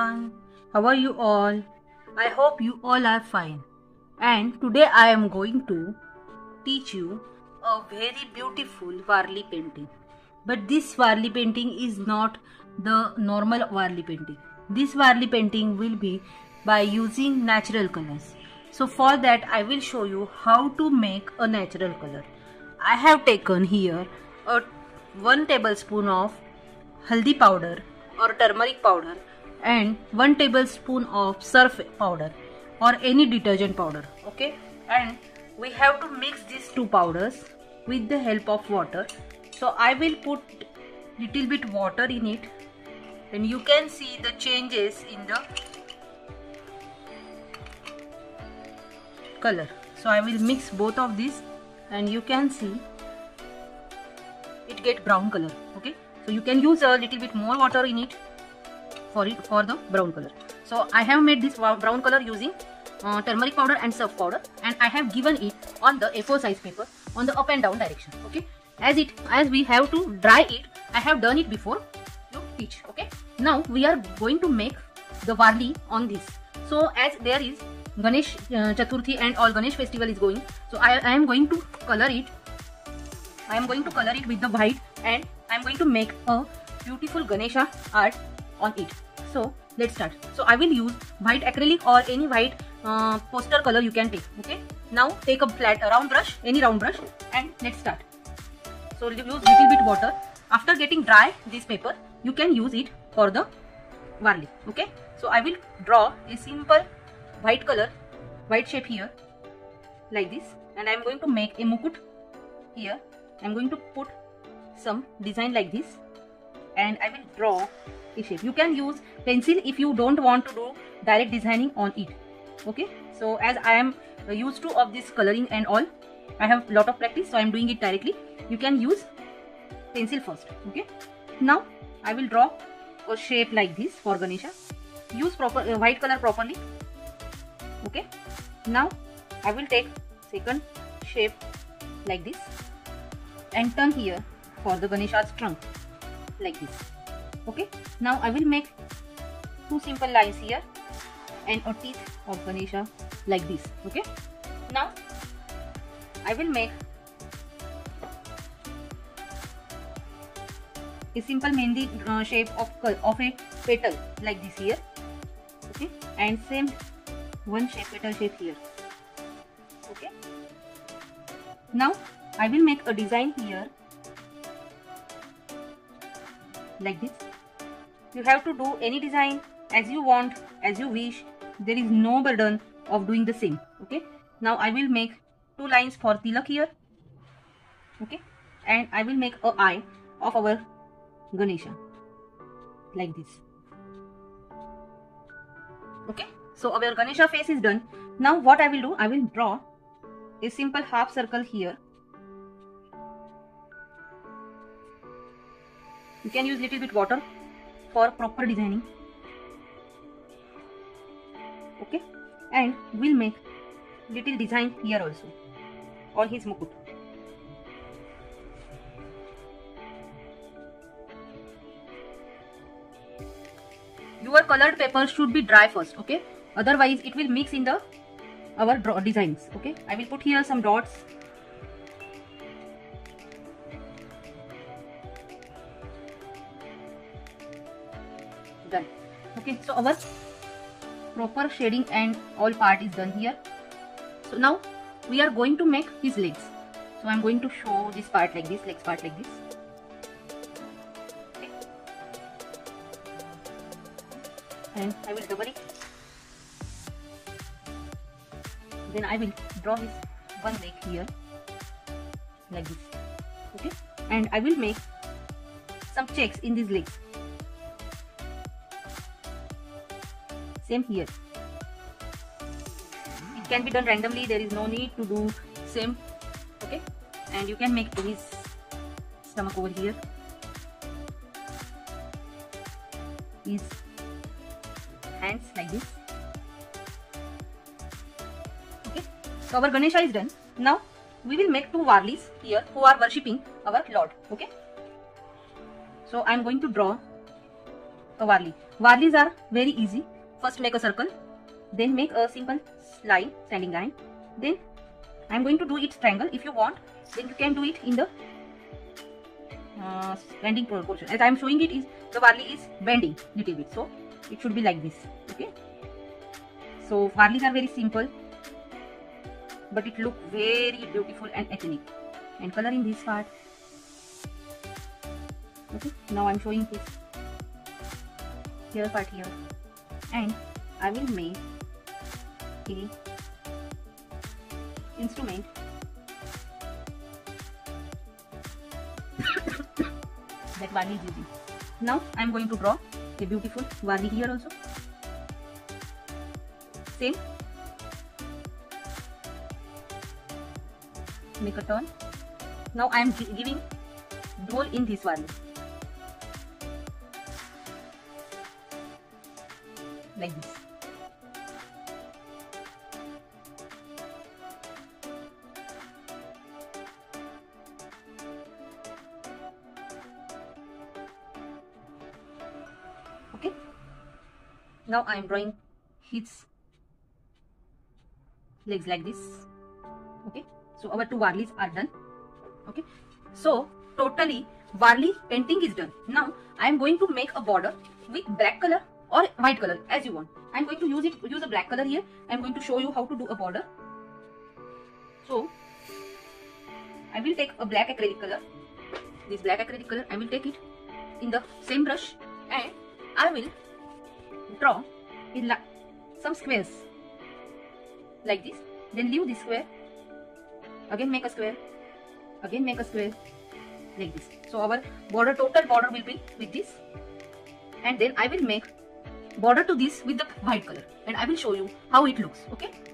everyone. How are you all? I hope you all are fine. And today I am going to teach you a very beautiful Varli painting. But this Varli painting is not the normal Varli painting. This Varli painting will be by using natural colors. So for that I will show you how to make a natural color. I have taken here a 1 tablespoon of haldi powder or turmeric powder and 1 tablespoon of surf powder or any detergent powder. Okay, and we have to mix these two powders with the help of water. So I will put little bit water in it and you can see the changes in the color. So I will mix both of these and you can see it get brown color. Okay, so you can use a little bit more water in it for the brown color. So I have made this brown color using turmeric powder and surf powder, and I have given it on the A4 size paper on the up and down direction. Okay, as we have to dry it, I have done it before to teach. Okay, now we are going to make the Varli on this. So as there is Ganesh Chaturthi and all Ganesh festival is going, so I am going to color it. I am going to color it with the white, and I am going to make a beautiful Ganesha art on it. So let's start. So I will use white acrylic or any white poster color you can take. Okay, now take a flat round brush, any round brush, and let's start. So use little bit water. After getting dry this paper, you can use it for the Varli. Okay, so I will draw a simple white color, white shape here like this, and I am going to make a mukut here. I am going to put some design like this and I will draw a shape. You can use pencil if you don't want to do direct designing on it. Okay, so as I am used to of this coloring and all, I have lot of practice, so I am doing it directly. You can use pencil first. Okay, now I will draw a shape like this for Ganesha. Use proper white color properly. Okay, now I will take second shape like this and turn here for the Ganesha's trunk like this. Okay, now I will make two simple lines here and a teeth of Ganesha like this. Okay, now I will make a simple mehndi shape of a petal like this here. Okay, and same one shape, petal shape here. Okay, now I will make a design here like this. You have to do any design as you want, as you wish. There is no burden of doing the same. Okay, now I will make two lines for tilak here. Okay, and I will make a eye of our Ganesha like this. Okay, so our Ganesha face is done. Now what I will do, I will draw a simple half circle here. You can use little bit water for proper designing. Okay, and we'll make little design here also on his mukut. Your colored paper should be dry first. Okay, otherwise it will mix in the our designs. Okay, I will put here some dots. Done. Okay, so our proper shading and all part is done here. So now we are going to make his legs. So I am going to show this part like this, legs part like this. Okay, and I will double it. Then I will draw his one leg here like this. Okay, and I will make some checks in these legs. Same here. It can be done randomly. There is no need to do same. Okay, and you can make his stomach over here, his hands like this. Okay, so our Ganesha is done. Now we will make two Varlis here who are worshipping our Lord. Okay, so I am going to draw a Varli. Varlis are very easy. First make a circle, then make a simple line, standing line. Then I am going to do it triangle. If you want, then you can do it in the bending portion. As I am showing it, is the Varli is bending little bit, so it should be like this. Okay. So Varlis are very simple, but it look very beautiful and ethnic. And coloring this part. Okay. Now I am showing this here part here, and I will make a instrument that Varli is using. Now I am going to draw a beautiful Varli here also. Same. Make a turn. Now I am giving roll in this Varli. Like this. Okay. Now I am drawing his legs like this. Okay. So our two Varlis are done. Okay. So totally Varli painting is done. Now I am going to make a border with black color or white color as you want. I am going to use a black color here. I am going to show you how to do a border. So I will take a black acrylic color. This black acrylic color, I will take it in the same brush, and I will draw some squares like this. Then leave this square. Again make a square. Again make a square like this. So our total border will be with this, and then I will make border to this with the white color, and I will show you how it looks. Okay.